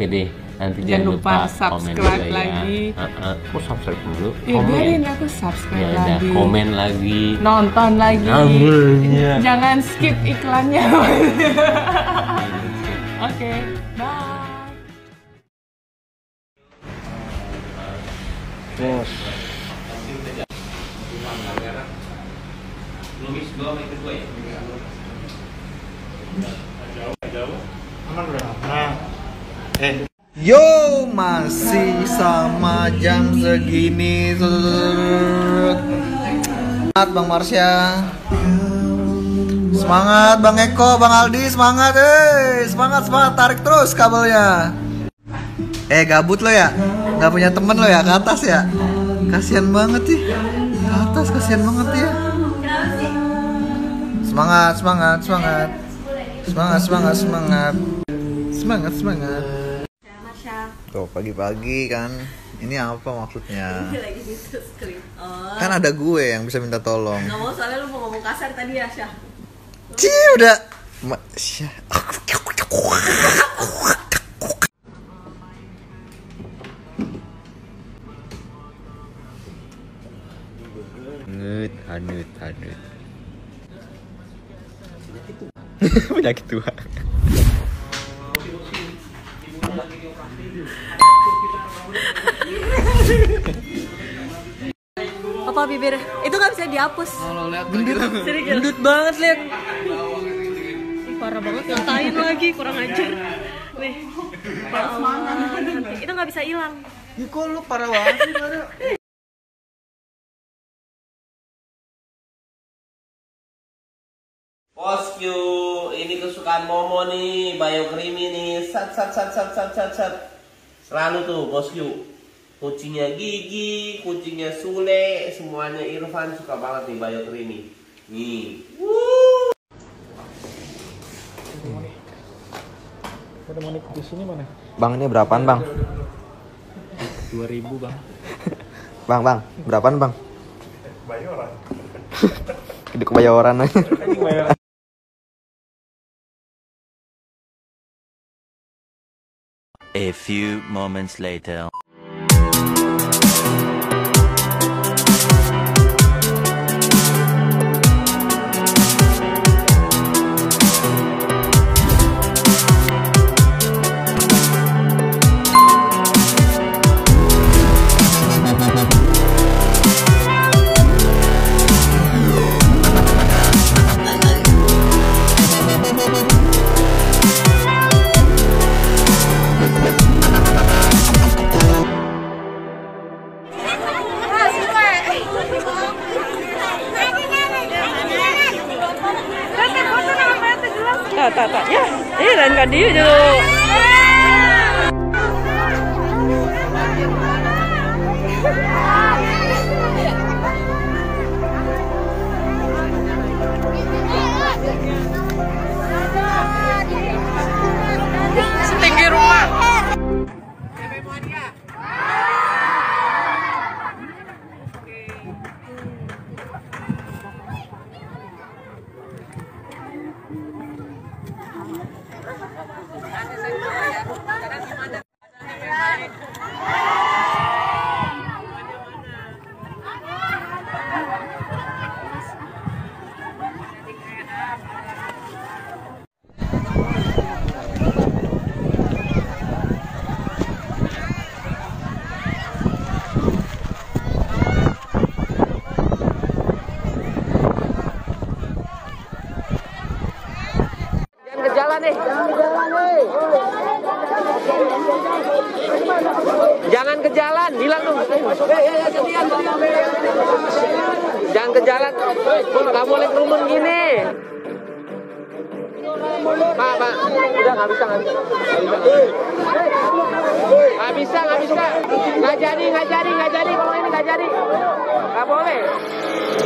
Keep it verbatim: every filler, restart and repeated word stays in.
deh. Nanti jangan jangan lupa lupa subscribe komen juga lagi. Ya. Uh, uh, kok subscribe dulu? Ya biarin aku subscribe Ya udah, lagi. komen lagi. Nonton lagi. Namanya. Jangan skip iklannya. Oke, bye. Bos. Yo, masih sama jam segini. Semangat Bang Marsya. Semangat Bang Eko, Bang Aldi, semangat eh. Semangat, semangat, tarik terus kabelnya. Eh, gabut lo ya? Gak punya temen lo ya ke atas ya? Kasian banget sih. Ke atas kasian banget ya. Semangat, semangat, semangat. Semangat, semangat, semangat. Semangat, semangat. Tuh pagi-pagi kan. Ini apa maksudnya? Lagi gitu skrip. Oh. Kan ada gue yang bisa minta tolong. Nggak mau, soalnya lu mau ngomong kasar tadi ya, Syah. Cih, udah. Ma Syah. Hanut, hanut, hanut. Penyakit tua. Apa bibir? Itu nggak bisa dihapus. Kalau lihat gendut, Gendut banget, lihat. Ih, parah banget, ngatain lagi, kurang ajar. Nih. Ya Allah, itu nggak bisa hilang. ya kok lu parah banget sih, pada. Bosku, ini kesukaan Momo nih, Biocreamy nih. Sat sat sat sat sat sat sat. Selalu tuh bosku. Kucingnya Gigi, kucingnya Sule, semuanya Irfan suka banget nih Biocreamy. Nih. Wuh. Ada manik di sini mana? Bang, ini berapaan, Bang? dua ribu, Bang. Bang, Bang, berapaan, Bang? Bayoran. Hidup kebayoran aja. A few moments later. Tak, tak, tak. Ya, eh, lain kan dia dulu. Setinggi rumah. Jangan ke jalan, bilang dong. Jangan ke jalan. Nggak boleh kerumun gini. Pak, Pak, udah nggak bisa, nggak bisa, nggak bisa, nggak bisa, nggak bisa, nggak jadi, nggak jadi, nggak jadi, kalau ini nggak jadi, nggak boleh.